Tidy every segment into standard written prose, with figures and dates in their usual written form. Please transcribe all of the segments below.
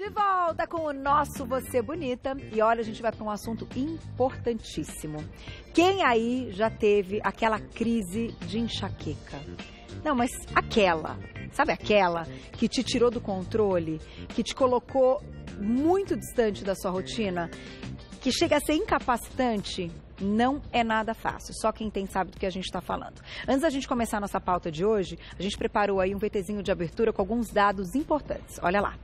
De volta com o nosso Você Bonita. E olha, a gente vai para um assunto importantíssimo. Quem aí já teve aquela crise de enxaqueca? Não, mas aquela, sabe aquela que te tirou do controle, que te colocou muito distante da sua rotina, que chega a ser incapacitante? Não é nada fácil, só quem tem sabe do que a gente está falando. Antes da gente começar a nossa pauta de hoje, a gente preparou aí um VTzinho de abertura com alguns dados importantes. Olha lá.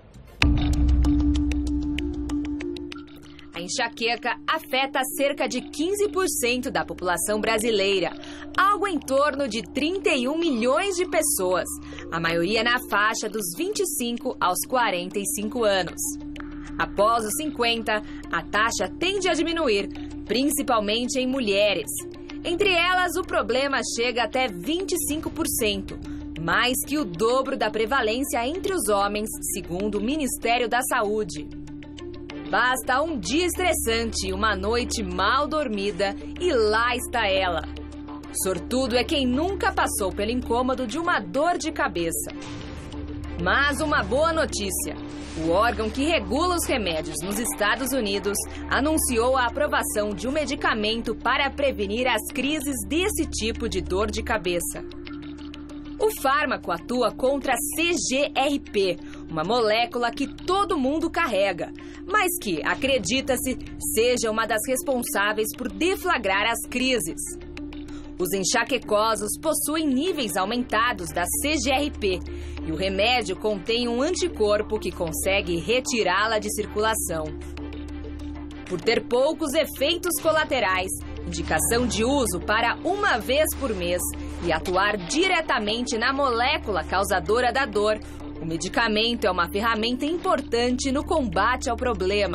A enxaqueca afeta cerca de 15% da população brasileira, algo em torno de 31 milhões de pessoas, a maioria na faixa dos 25 aos 45 anos. Após os 50, a taxa tende a diminuir, principalmente em mulheres. Entre elas, o problema chega até 25%, mais que o dobro da prevalência entre os homens, segundo o Ministério da Saúde. Basta um dia estressante e uma noite mal dormida e lá está ela. Sortudo é quem nunca passou pelo incômodo de uma dor de cabeça. Mas uma boa notícia: o órgão que regula os remédios nos Estados Unidos anunciou a aprovação de um medicamento para prevenir as crises desse tipo de dor de cabeça. O fármaco atua contra a CGRP, uma molécula que todo mundo carrega, mas que, acredita-se, seja uma das responsáveis por deflagrar as crises. Os enxaquecosos possuem níveis aumentados da CGRP e o remédio contém um anticorpo que consegue retirá-la de circulação. Por ter poucos efeitos colaterais, indicação de uso para uma vez por mês e atuar diretamente na molécula causadora da dor, o medicamento é uma ferramenta importante no combate ao problema.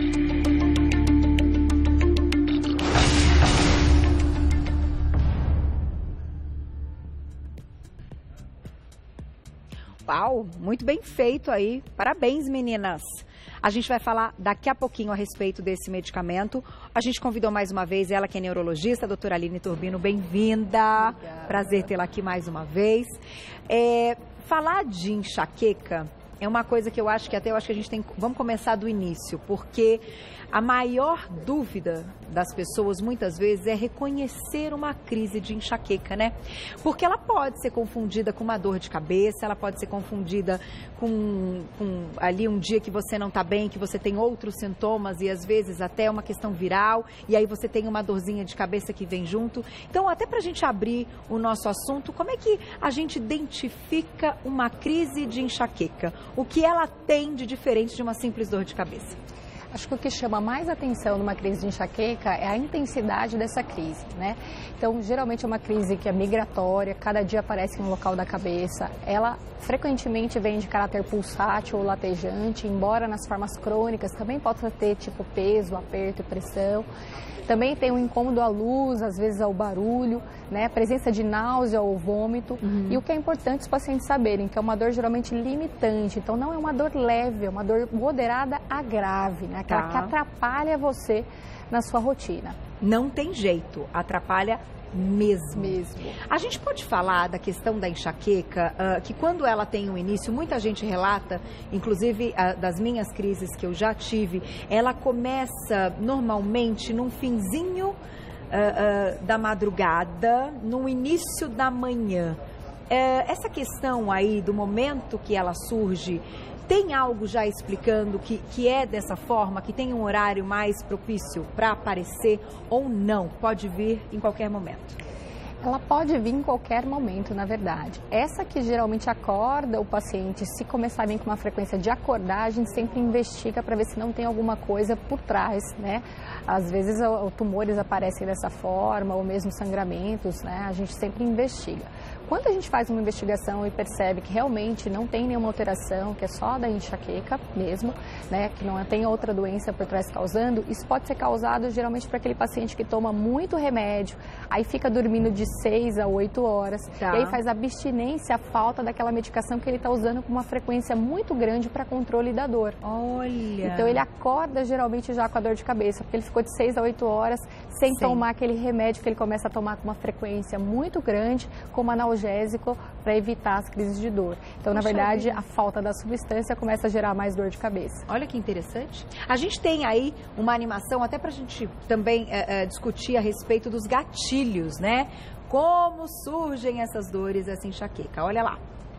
Uau, muito bem feito aí. Parabéns, meninas. A gente vai falar daqui a pouquinho a respeito desse medicamento. A gente convidou mais uma vez ela, que é neurologista, a doutora Aline Turbino. Bem-vinda. Prazer tê-la aqui mais uma vez. Falar de enxaqueca é uma coisa que eu acho que a gente tem... Vamos começar do início, porque a maior dúvida das pessoas, muitas vezes, é reconhecer uma crise de enxaqueca, né? Porque ela pode ser confundida com uma dor de cabeça, ela pode ser confundida com ali um dia que você não está bem, que você tem outros sintomas e, às vezes, até uma questão viral, e aí você tem uma dorzinha de cabeça que vem junto. Então, até para a gente abrir o nosso assunto, como é que a gente identifica uma crise de enxaqueca? O que ela tem de diferente de uma simples dor de cabeça? Acho que o que chama mais atenção numa crise de enxaqueca é a intensidade dessa crise, né? Então, geralmente é uma crise que é migratória, cada dia aparece em um local da cabeça. Ela frequentemente vem de caráter pulsátil ou latejante, embora nas formas crônicas também possa ter tipo peso, aperto e pressão. Também tem um incômodo à luz, às vezes ao barulho, né? Presença de náusea ou vômito. E o que é importante os pacientes saberem, que é uma dor geralmente limitante. Então, não é uma dor leve, é uma dor moderada a grave, né? Aquela que atrapalha você na sua rotina. Não tem jeito, atrapalha mesmo. A gente pode falar da questão da enxaqueca, que quando ela tem um início, muita gente relata, inclusive das minhas crises que eu já tive, ela começa normalmente num finzinho da madrugada, no início da manhã. Essa questão aí do momento que ela surge, tem algo já explicando que é dessa forma, que tem um horário mais propício para aparecer ou não? Pode vir em qualquer momento? Ela pode vir em qualquer momento, na verdade. Essa que geralmente acorda o paciente, se começar a vir com uma frequência de acordar, a gente sempre investiga para ver se não tem alguma coisa por trás, né? Às vezes tumores aparecem dessa forma, ou mesmo sangramentos, né? A gente sempre investiga. Quando a gente faz uma investigação e percebe que realmente não tem nenhuma alteração, que é só da enxaqueca mesmo, né, que não tem outra doença por trás causando, isso pode ser causado geralmente para aquele paciente que toma muito remédio, aí fica dormindo de 6 a 8 horas, e aí faz abstinência, a falta daquela medicação que ele está usando com uma frequência muito grande para controle da dor. Olha! Então ele acorda geralmente já com a dor de cabeça, porque ele ficou de 6 a 8 horas sem tomar aquele remédio que ele começa a tomar com uma frequência muito grande, com uma analgesia analgésico para evitar as crises de dor. Então, na verdade, a falta da substância começa a gerar mais dor de cabeça. Olha que interessante. A gente tem aí uma animação até para a gente também discutir a respeito dos gatilhos, né? Como surgem essas dores, essa enxaqueca. Olha lá.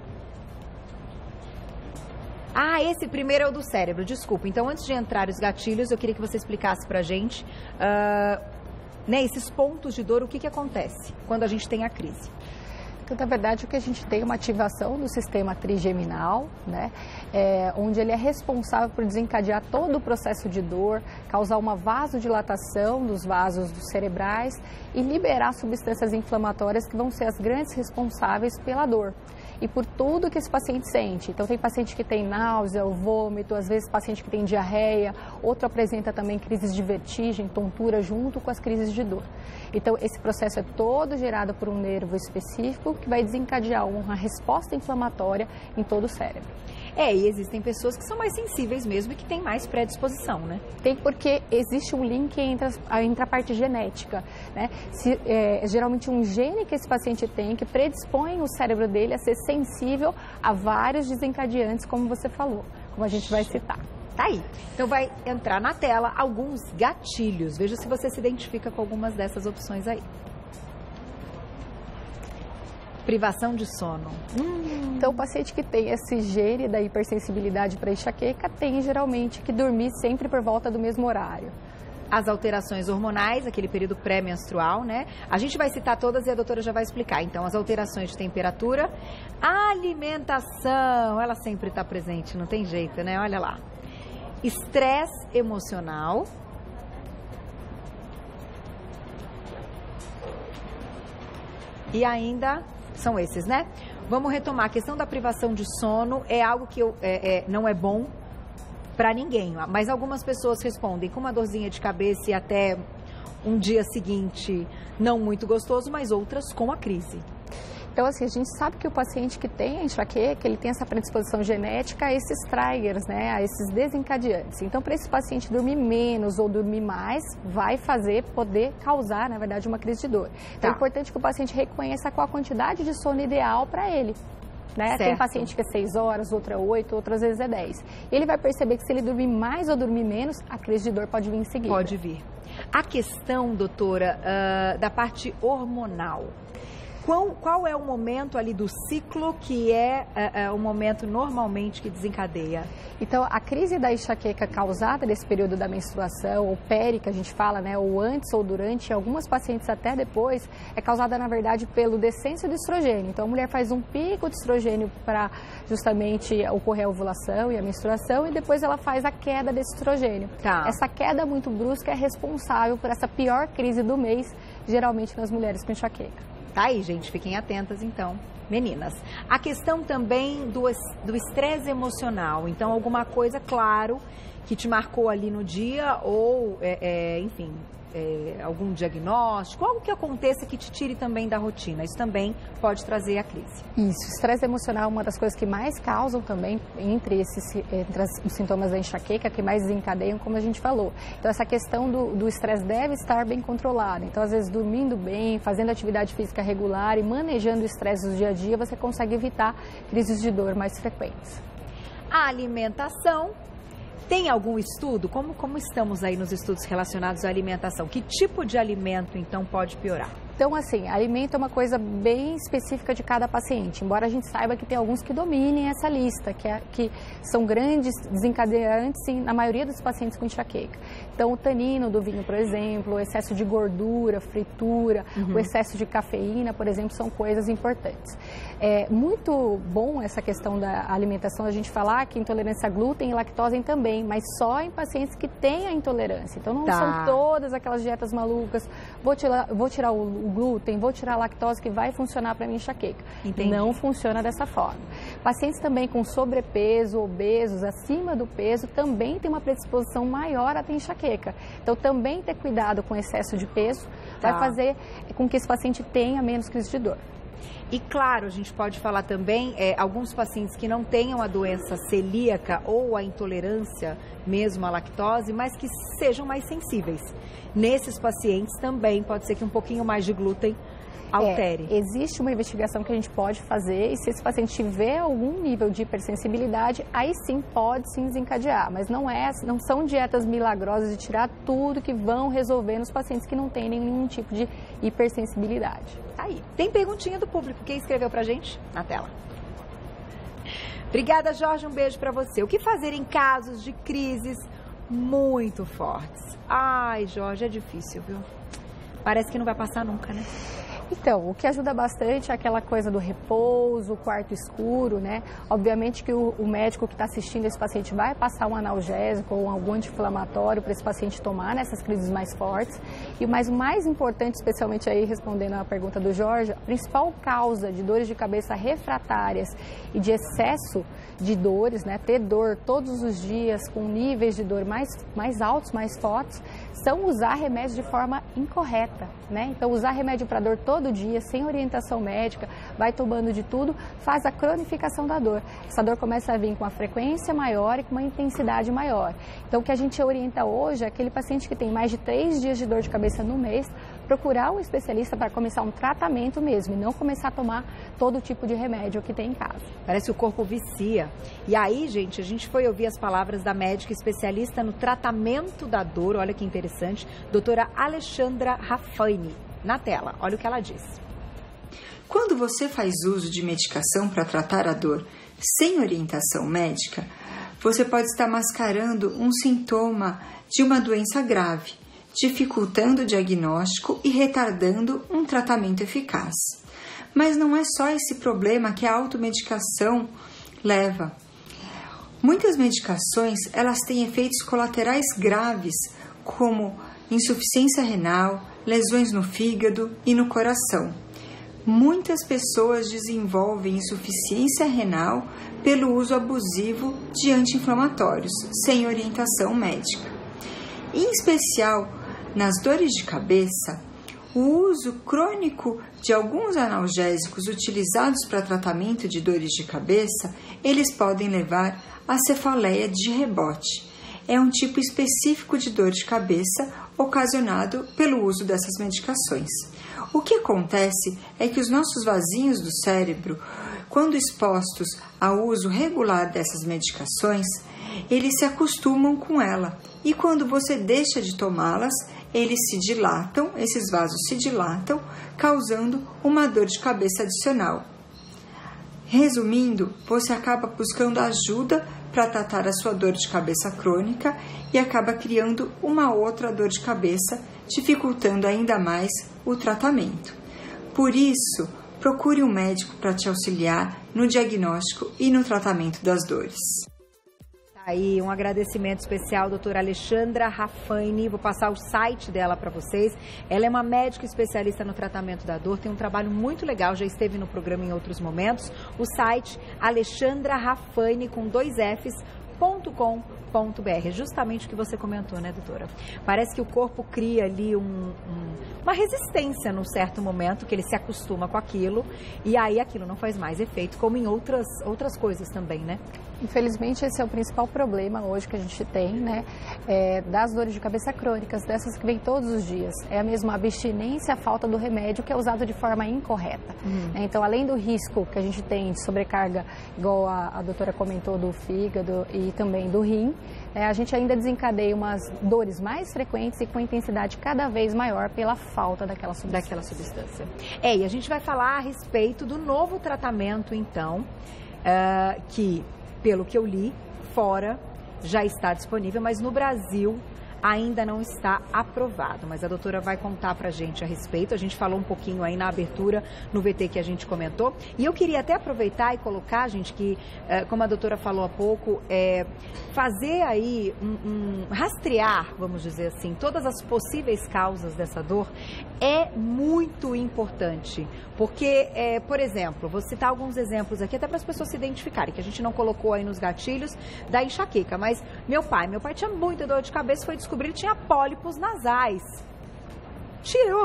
Ah, esse primeiro é o do cérebro, desculpa. Então, antes de entrar os gatilhos, eu queria que você explicasse pra gente, né, esses pontos de dor, o que acontece quando a gente tem a crise. Então, na verdade, o que a gente tem é uma ativação do sistema trigeminal, né, onde ele é responsável por desencadear todo o processo de dor, causar uma vasodilatação dos vasos cerebrais e liberar substâncias inflamatórias que vão ser as grandes responsáveis pela dor e por tudo que esse paciente sente. Então, tem paciente que tem náusea, vômito, às vezes paciente que tem diarreia, outro apresenta também crises de vertigem, tontura, junto com as crises de dor. Então, esse processo é todo gerado por um nervo específico que vai desencadear uma resposta inflamatória em todo o cérebro. E existem pessoas que são mais sensíveis mesmo e que têm mais predisposição, né? Tem, porque existe um link entre a parte genética, né? Geralmente um gene que esse paciente tem que predispõe o cérebro dele a ser sensível a vários desencadeantes, como você falou, como a gente vai citar. Tá aí. Então vai entrar na tela alguns gatilhos. Veja se você se identifica com algumas dessas opções aí. Privação de sono. Então, o paciente que tem esse gene da hipersensibilidade para enxaqueca tem geralmente que dormir sempre por volta do mesmo horário. As alterações hormonais, aquele período pré-menstrual, né? A gente vai citar todas e a doutora já vai explicar. Então, as alterações de temperatura, alimentação, ela sempre está presente, não tem jeito, né? Olha lá. Estresse emocional. E ainda são esses, né? Vamos retomar. A questão da privação de sono é algo que não é bom para ninguém, mas algumas pessoas respondem com uma dorzinha de cabeça e até um dia seguinte não muito gostoso, mas outras com a crise. Então, assim, a gente sabe que o paciente que tem a enxaqueca, ele tem essa predisposição genética a esses triggers, né, a esses desencadeantes. Então, para esse paciente dormir menos ou dormir mais, vai poder causar, na verdade, uma crise de dor. Então, é importante que o paciente reconheça qual a quantidade de sono ideal para ele. Né? Tem paciente que é 6 horas, outra é 8, outras vezes é 10. Ele vai perceber que se ele dormir mais ou dormir menos, a crise de dor pode vir em seguida. Pode vir. A questão, doutora, da parte hormonal. Qual é o momento ali do ciclo que é o momento normalmente que desencadeia? Então, a crise da enxaqueca causada nesse período da menstruação, ou peri, que a gente fala, né, ou antes ou durante, em algumas pacientes até depois, é causada, na verdade, pelo descenso do estrogênio. Então, a mulher faz um pico de estrogênio para justamente ocorrer a ovulação e a menstruação, e depois ela faz a queda desse estrogênio. Essa queda muito brusca é responsável por essa pior crise do mês, geralmente nas mulheres com enxaqueca. Tá aí, gente, fiquem atentas então, meninas. A questão também do estresse emocional, então alguma coisa, claro, que te marcou ali no dia ou, enfim, algum diagnóstico, algo que aconteça que te tire também da rotina, isso também pode trazer a crise. Isso, estresse emocional é uma das coisas que mais causam também entre os sintomas da enxaqueca, que mais desencadeiam, como a gente falou. Então, essa questão do estresse deve estar bem controlada. Então, às vezes, dormindo bem, fazendo atividade física regular e manejando o estresse do dia a dia, você consegue evitar crises de dor mais frequentes. A alimentação. Tem algum estudo? Como estamos aí nos estudos relacionados à alimentação? Que tipo de alimento, então, pode piorar? Então, assim, alimento é uma coisa bem específica de cada paciente, embora a gente saiba que tem alguns que dominem essa lista, que são grandes desencadeantes na maioria dos pacientes com enxaqueca. Então, o tanino do vinho, por exemplo, o excesso de gordura, fritura, o excesso de cafeína, por exemplo, são coisas importantes. É muito bom essa questão da alimentação, a gente falar que intolerância a glúten e lactose também, mas só em pacientes que têm a intolerância. Então, não são todas aquelas dietas malucas, vou tirar o glúten, vou tirar a lactose que vai funcionar para minha enxaqueca. Entendi. Não funciona dessa forma. Pacientes também com sobrepeso, obesos, acima do peso, também tem uma predisposição maior a ter enxaqueca. Então, também ter cuidado com excesso de peso vai fazer com que esse paciente tenha menos crise de dor. E claro, a gente pode falar também, alguns pacientes que não tenham a doença celíaca ou a intolerância mesmo à lactose, mas que sejam mais sensíveis. Nesses pacientes também pode ser que um pouquinho mais de glúten altere. Existe uma investigação que a gente pode fazer e se esse paciente tiver algum nível de hipersensibilidade, aí sim pode sim desencadear, mas não são dietas milagrosas de tirar tudo que vão resolver nos pacientes que não têm nenhum tipo de hipersensibilidade. Aí, tem perguntinha do público. Quem escreveu pra gente? Na tela. Obrigada, Jorge. Um beijo pra você. O que fazer em casos de crises muito fortes? Ai, Jorge, é difícil, viu? Parece que não vai passar nunca, né? Então, o que ajuda bastante é aquela coisa do repouso, o quarto escuro, né? Obviamente que o médico que está assistindo esse paciente vai passar um analgésico ou algum anti-inflamatório para esse paciente tomar nessas crises mais fortes. Mas o mais importante, especialmente aí respondendo à pergunta do Jorge, a principal causa de dores de cabeça refratárias e de excesso de dores, né? Ter dor todos os dias com níveis de dor mais altos, mais fortes, são usar remédios de forma incorreta, né? Então, usar remédio para dor todo dia, sem orientação médica, vai tomando de tudo, faz a cronificação da dor. Essa dor começa a vir com uma frequência maior e com uma intensidade maior. Então, o que a gente orienta hoje é aquele paciente que tem mais de 3 dias de dor de cabeça no mês, procurar um especialista para começar um tratamento mesmo e não começar a tomar todo tipo de remédio que tem em casa. Parece que o corpo vicia. E aí, gente, a gente foi ouvir as palavras da médica especialista no tratamento da dor, olha que interessante, doutora Alexandra Raffaini. Na tela, olha o que ela diz. Quando você faz uso de medicação para tratar a dor sem orientação médica, você pode estar mascarando um sintoma de uma doença grave, dificultando o diagnóstico e retardando um tratamento eficaz. Mas não é só esse problema que a automedicação leva. Muitas medicações, elas têm efeitos colaterais graves, como insuficiência renal, lesões no fígado e no coração. Muitas pessoas desenvolvem insuficiência renal pelo uso abusivo de anti-inflamatórios, sem orientação médica. Em especial, nas dores de cabeça, o uso crônico de alguns analgésicos utilizados para tratamento de dores de cabeça, eles podem levar à cefaleia de rebote. É um tipo específico de dor de cabeça ocasionado pelo uso dessas medicações. O que acontece é que os nossos vasinhos do cérebro, quando expostos ao uso regular dessas medicações, eles se acostumam com ela e quando você deixa de tomá-las, eles se dilatam, esses vasos se dilatam, causando uma dor de cabeça adicional. Resumindo, você acaba buscando ajuda para tratar a sua dor de cabeça crônica e acaba criando uma outra dor de cabeça, dificultando ainda mais o tratamento. Por isso, procure um médico para te auxiliar no diagnóstico e no tratamento das dores. Aí, um agradecimento especial, doutora Alexandra Raffaini. Vou passar o site dela para vocês. Ela é uma médica especialista no tratamento da dor, tem um trabalho muito legal, já esteve no programa em outros momentos. O site alexandraraffaini com 2 Fs.com.br. Justamente o que você comentou, né, doutora? Parece que o corpo cria ali uma resistência num certo momento, que ele se acostuma com aquilo, e aí aquilo não faz mais efeito, como em outras coisas também, né? Infelizmente, esse é o principal problema hoje que a gente tem, né, das dores de cabeça crônicas, dessas que vêm todos os dias. É a mesma abstinência, a falta do remédio que é usado de forma incorreta. Então, além do risco que a gente tem de sobrecarga, igual a doutora comentou, do fígado e também do rim, a gente ainda desencadeia umas dores mais frequentes e com intensidade cada vez maior pela falta daquela substância. E a gente vai falar a respeito do novo tratamento, então, que, pelo que eu li, fora já está disponível, mas no Brasil ainda não está aprovado. Mas a doutora vai contar pra gente a respeito. A gente falou um pouquinho aí na abertura, no VT que a gente comentou. E eu queria até aproveitar e colocar, gente, que, como a doutora falou há pouco, fazer aí rastrear, vamos dizer assim, todas as possíveis causas dessa dor é muito importante. Porque, por exemplo, vou citar alguns exemplos aqui, até para as pessoas se identificarem, que a gente não colocou aí nos gatilhos da enxaqueca. Mas meu pai tinha muita dor de cabeça, foi descobrir que tinha pólipos nasais. Tirou.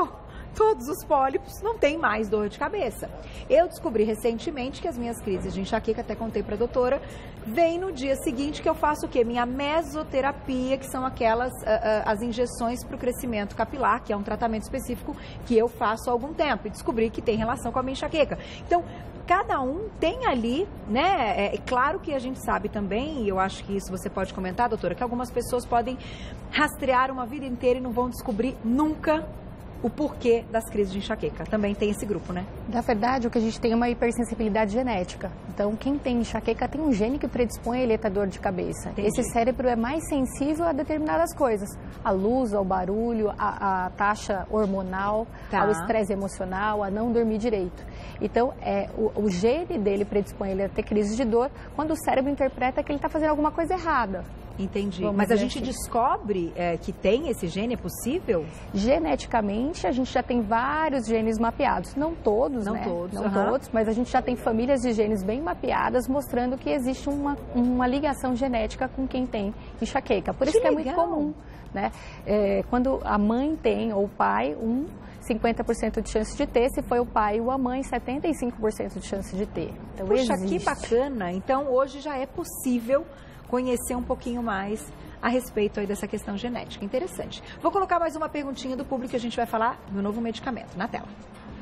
todos os pólipos, não tem mais dor de cabeça. Eu descobri recentemente que as minhas crises de enxaqueca, até contei para a doutora, vem no dia seguinte que eu faço o quê? Minha mesoterapia, que são aquelas, as injeções para o crescimento capilar, que é um tratamento específico que eu faço há algum tempo. E descobri que tem relação com a minha enxaqueca. Então, cada um tem ali, né? É claro que a gente sabe também, e eu acho que isso você pode comentar, doutora, que algumas pessoas podem rastrear uma vida inteira e não vão descobrir nunca o porquê das crises de enxaqueca. Também tem esse grupo, né? Na verdade, o que a gente tem é uma hipersensibilidade genética. Então, quem tem enxaqueca tem um gene que predispõe a ele a dor de cabeça. Entendi. Esse cérebro é mais sensível a determinadas coisas. A luz, ao barulho, a taxa hormonal, Tá. ao estresse emocional, a não dormir direito. Então, o gene dele predispõe ele a ter crise de dor quando o cérebro interpreta que ele está fazendo alguma coisa errada. Entendi. Vamos Mas a dizer gente assim. descobre que tem esse gene, é possível? Geneticamente, a gente já tem vários genes mapeados. Não todos, Não né? todos, Não aham. todos, mas a gente já tem famílias de genes bem mapeadas, mostrando que existe uma ligação genética com quem tem enxaqueca. Por isso que é muito legal. comum, né? Quando a mãe tem, ou o pai, 50% de chance de ter. Se foi o pai ou a mãe, 75% de chance de ter. Então, Puxa, existe. que bacana. Então, hoje já é possível conhecer um pouquinho mais a respeito aí dessa questão genética. Interessante. Vou colocar mais uma perguntinha do público e a gente vai falar do novo medicamento na tela.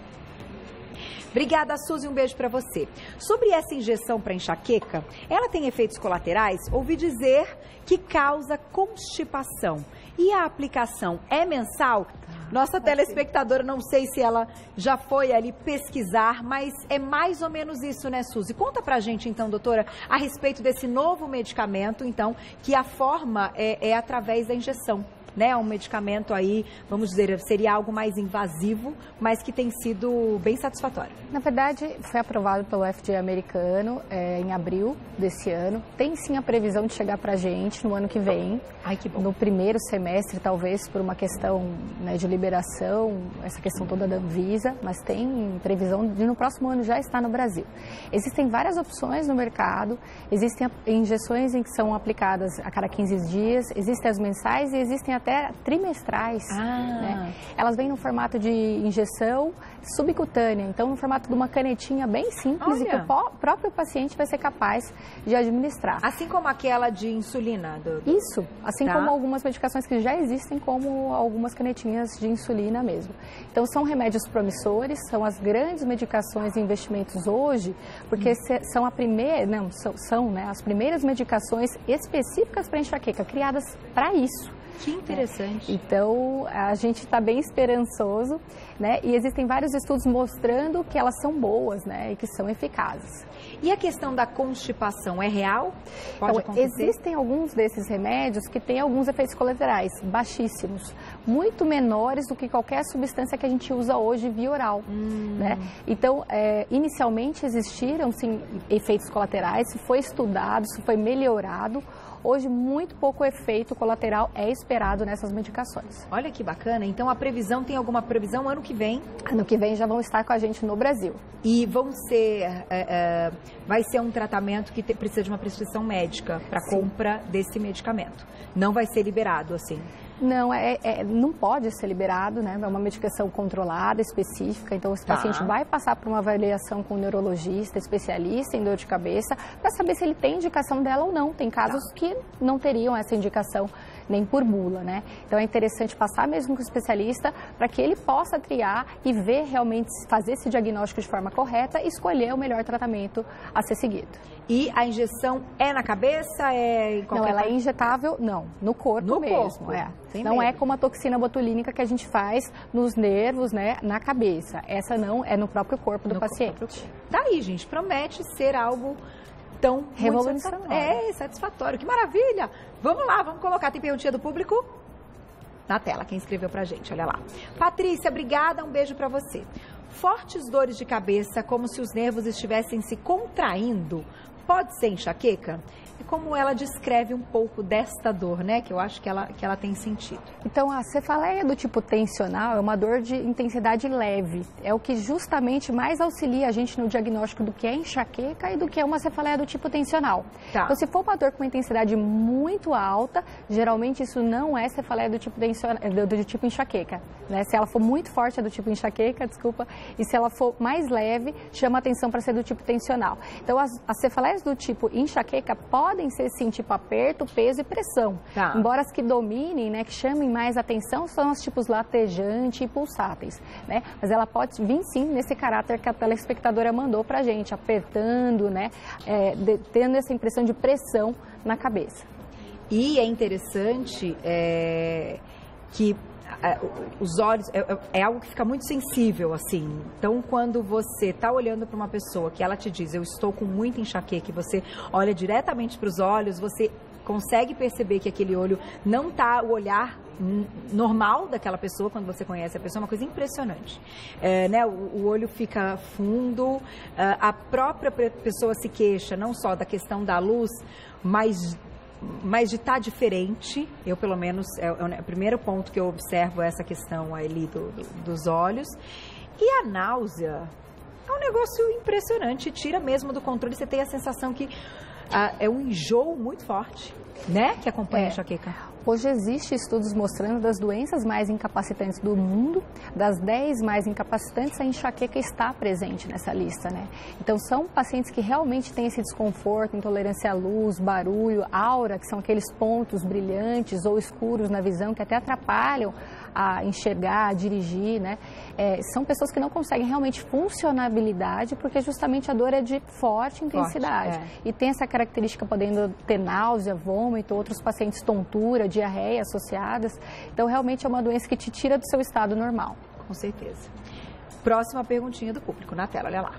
Obrigada, Suzy, um beijo para você. Sobre essa injeção para enxaqueca, ela tem efeitos colaterais? Ouvi dizer que causa constipação. E a aplicação é mensal? Nossa telespectadora, não sei se ela já foi ali pesquisar, mas é mais ou menos isso, né, Suzy? Conta pra gente, então, doutora, a respeito desse novo medicamento, então, que a forma é através da injeção. Né, um medicamento aí, vamos dizer, seria algo mais invasivo, mas que tem sido bem satisfatório. Na verdade, foi aprovado pelo FDA americano em abril desse ano. Tem sim a previsão de chegar para a gente no ano que vem. Ai, que bom. No primeiro semestre, talvez por uma questão, né, de liberação, essa questão toda da Anvisa, mas tem previsão de no próximo ano já estar no Brasil. Existem várias opções no mercado, existem injeções em que são aplicadas a cada 15 dias, existem as mensais e existem até trimestrais. Né? Elas vêm no formato de injeção subcutânea, então no formato de uma canetinha bem simples. Olha. E que o próprio paciente vai ser capaz de administrar. Assim como aquela de insulina? Isso, assim como algumas medicações que já existem, como algumas canetinhas de insulina mesmo. Então são remédios promissores, são as grandes medicações e investimentos hoje, porque são a primeira, são né, as primeiras medicações específicas para enxaqueca, criadas para isso. Que interessante. Então, a gente está bem esperançoso, né? E existem vários estudos mostrando que elas são boas, né? E que são eficazes. E a questão da constipação é real? Pode acontecer? Existem alguns desses remédios que têm alguns efeitos colaterais baixíssimos, muito menores do que qualquer substância que a gente usa hoje via oral, né? Então, inicialmente existiram, sim, efeitos colaterais, isso foi estudado, isso foi melhorado. Hoje, muito pouco efeito colateral é esperado nessas medicações. Olha que bacana. Então, a previsão, tem alguma previsão ano que vem? Ano que vem já vão estar com a gente no Brasil. E vão ser, vai ser um tratamento que precisa de uma prescrição médica para compra desse medicamento. Não vai ser liberado assim? Não, não pode ser liberado, né? É uma medicação controlada, específica, então esse paciente vai passar por uma avaliação com um neurologista, especialista em dor de cabeça, para saber se ele tem indicação dela ou não. Tem casos que não teriam essa indicação nem por bula, né? Então é interessante passar mesmo com o especialista para que ele possa triar e ver realmente, fazer esse diagnóstico de forma correta e escolher o melhor tratamento a ser seguido. E a injeção é na cabeça? É em qualquer ela é injetável, no corpo mesmo. Não é como a toxina botulínica que a gente faz nos nervos, né, na cabeça. Essa não, é no próprio corpo do paciente. Daí, gente, promete ser algo tão revolucionário. Satisfatório. Que maravilha! Vamos lá, vamos colocar. Tem perguntinha do público? Na tela, quem escreveu pra gente, olha lá. Patrícia, obrigada, um beijo pra você. Fortes dores de cabeça, como se os nervos estivessem se contraindo, Pode ser enxaqueca? É como ela descreve um pouco desta dor, né? Que eu acho que ela tem sentido. Então, a cefaleia do tipo tensional é uma dor de intensidade leve. É o que justamente mais auxilia a gente no diagnóstico do que é enxaqueca e do que é uma cefaleia do tipo tensional. Tá. Então, se for uma dor com uma intensidade muito alta, geralmente isso não é cefaleia do tipo enxaqueca. Né? Se ela for muito forte, é do tipo enxaqueca, desculpa. E se ela for mais leve, chama atenção para ser do tipo tensional. Então, as cefaleias do tipo enxaqueca podem ser sim tipo aperto, peso e pressão. Tá. Embora as que dominem, né, que chamem mais atenção, são os tipos latejante e pulsáteis, né? Mas ela pode vir sim nesse caráter que a telespectadora mandou pra gente, apertando, né, tendo essa impressão de pressão na cabeça. E é interessante que os olhos é algo que fica muito sensível, assim. Então, quando você está olhando para uma pessoa que ela te diz, eu estou com muita enxaqueca, e você olha diretamente para os olhos, você consegue perceber que aquele olho não está o olhar normal daquela pessoa. Quando você conhece a pessoa, é uma coisa impressionante. Né? O olho fica fundo, a própria pessoa se queixa não só da questão da luz, mas de estar diferente. Eu, pelo menos, é o primeiro ponto que eu observo, essa questão ali dos olhos. E a náusea é um negócio impressionante, tira mesmo do controle. Você tem a sensação que é um enjoo muito forte, né, que acompanha a enxaqueca. Hoje existem estudos mostrando das doenças mais incapacitantes do mundo, das 10 mais incapacitantes, a enxaqueca está presente nessa lista, né? Então, são pacientes que realmente têm esse desconforto, intolerância à luz, barulho, aura, que são aqueles pontos brilhantes ou escuros na visão que até atrapalham a enxergar, a dirigir, né? São pessoas que não conseguem realmente funcionabilidade porque justamente a dor é de forte intensidade. E tem essa característica podendo ter náusea, vômito, outros pacientes tontura, diarreia associadas. Então, realmente é uma doença que te tira do seu estado normal. Com certeza. Próxima perguntinha do público na tela, olha lá.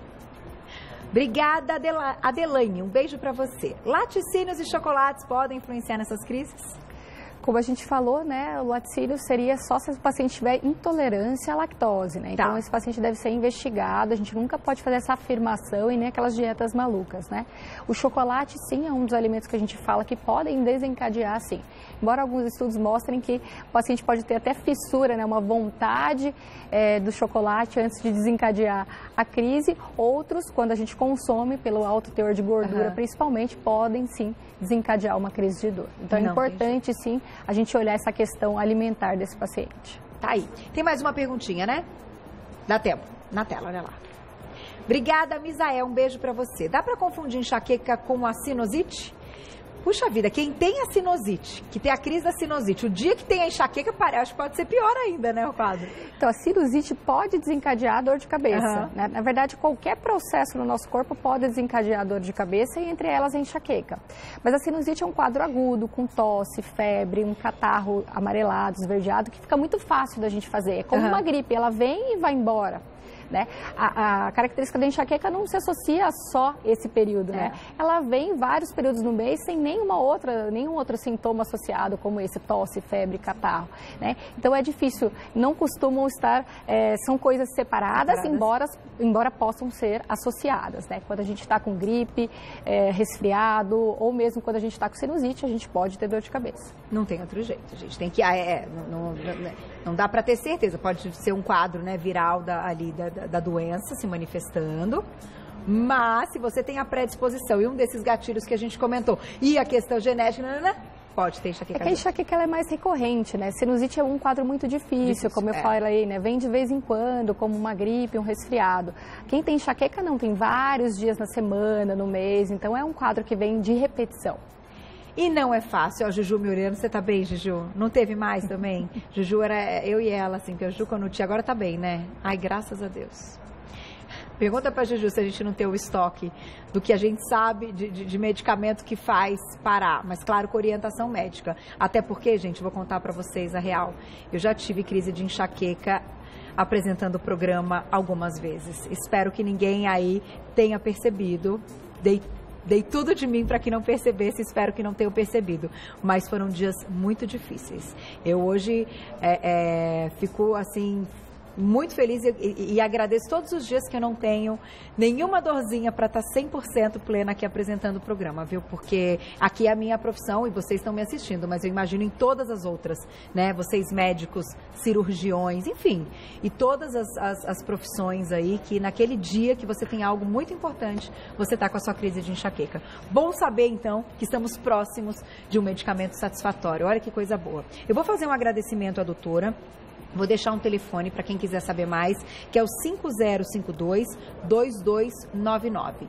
Obrigada, Adelaine. Um beijo para você. Laticínios e chocolates podem influenciar nessas crises? Como a gente falou, né, o laticínio seria só se o paciente tiver intolerância à lactose, né? Então, esse paciente deve ser investigado, a gente nunca pode fazer essa afirmação e nem aquelas dietas malucas, né? O chocolate, sim, é um dos alimentos que a gente fala que podem desencadear, sim. Embora alguns estudos mostrem que o paciente pode ter até fissura, né, uma vontade do chocolate antes de desencadear a crise, outros, quando a gente consome pelo alto teor de gordura, principalmente, podem, sim, desencadear uma crise de dor. Então, é importante, sim, a gente olhar essa questão alimentar desse paciente. Tá aí. Tem mais uma perguntinha, né? Dá tempo. Na tela, olha lá. Obrigada, Misael. Um beijo pra você. Dá pra confundir enxaqueca com a sinusite? Puxa vida, quem tem a sinusite, que tem a crise da sinusite, o dia que tem a enxaqueca, acho que pode ser pior ainda, né, o quadro? Então, a sinusite pode desencadear a dor de cabeça, né? Na verdade, qualquer processo no nosso corpo pode desencadear a dor de cabeça e entre elas a enxaqueca. Mas a sinusite é um quadro agudo, com tosse, febre, um catarro amarelado, esverdeado, que fica muito fácil da gente fazer. É como uma gripe, ela vem e vai embora. Né? A característica da enxaqueca não se associa a só esse período, né? Ela vem vários períodos no mês sem nenhum outro sintoma associado, como esse, tosse, febre, catarro, né? Então é difícil, não costumam estar, são coisas separadas. Embora possam ser associadas, né? Quando a gente está com gripe, resfriado, ou mesmo quando a gente está com sinusite, a gente pode ter dor de cabeça. Não tem outro jeito, a gente tem que, não dá para ter certeza, pode ser um quadro, né, viral da doença se manifestando, mas se você tem a predisposição e um desses gatilhos que a gente comentou e a questão genética, pode ter enxaqueca. É que a enxaqueca ela é mais recorrente, né? Sinusite é um quadro muito difícil, como eu falei, né? Vem de vez em quando, como uma gripe, um resfriado. Quem tem enxaqueca não, tem vários dias na semana, no mês, então é um quadro que vem de repetição. E não é fácil. Ó, Juju me olhando, você tá bem, Juju? Não teve mais também? Juju era eu e ela, assim, que a Juju quando tinha, agora tá bem, né? Ai, graças a Deus. Pergunta pra Juju se a gente não tem o estoque do que a gente sabe de medicamento que faz parar. Mas claro, com orientação médica. Até porque, gente, vou contar pra vocês a real. Eu já tive crise de enxaqueca apresentando o programa algumas vezes. Espero que ninguém aí tenha percebido. Dei tudo de mim para que não percebesse, espero que não tenham percebido. Mas foram dias muito difíceis. Eu hoje fico assim muito feliz e agradeço todos os dias que eu não tenho nenhuma dorzinha para estar 100% plena aqui apresentando o programa, viu? Porque aqui é a minha profissão e vocês estão me assistindo, mas eu imagino em todas as outras, né? Vocês médicos, cirurgiões, enfim, e todas as profissões aí que naquele dia que você tem algo muito importante, você está com a sua crise de enxaqueca. Bom saber, então, que estamos próximos de um medicamento satisfatório. Olha que coisa boa. Eu vou fazer um agradecimento à doutora. Vou deixar um telefone para quem quiser saber mais, que é o 5052-2299.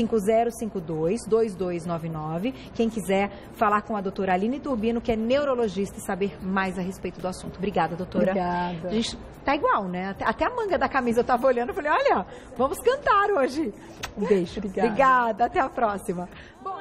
5052-2299. Quem quiser falar com a doutora Aline Turbino, que é neurologista, e saber mais a respeito do assunto. Obrigada, doutora. Obrigada. A gente tá igual, né? Até a manga da camisa eu tava olhando e falei, olha, vamos cantar hoje. Um beijo. Obrigada. Obrigada. Até a próxima. Bom,